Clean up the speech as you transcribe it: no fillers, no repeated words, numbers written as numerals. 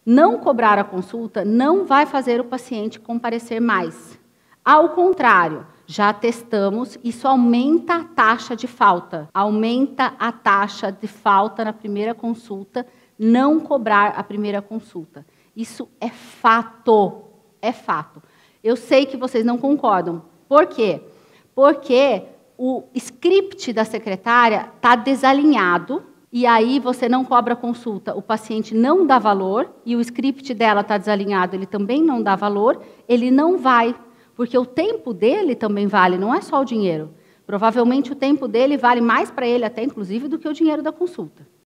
Não cobrar a consulta não vai fazer o paciente comparecer mais. Ao contrário, já testamos, isso aumenta a taxa de falta. Aumenta a taxa de falta na primeira consulta, não cobrar a primeira consulta. Isso é fato, é fato. Eu sei que vocês não concordam. Por quê? Porque o script da secretária está desalinhado, e aí você não cobra a consulta, o paciente não dá valor, e o script dela está desalinhado, ele também não dá valor, ele não vai, porque o tempo dele também vale, não é só o dinheiro. Provavelmente o tempo dele vale mais para ele até, inclusive, do que o dinheiro da consulta.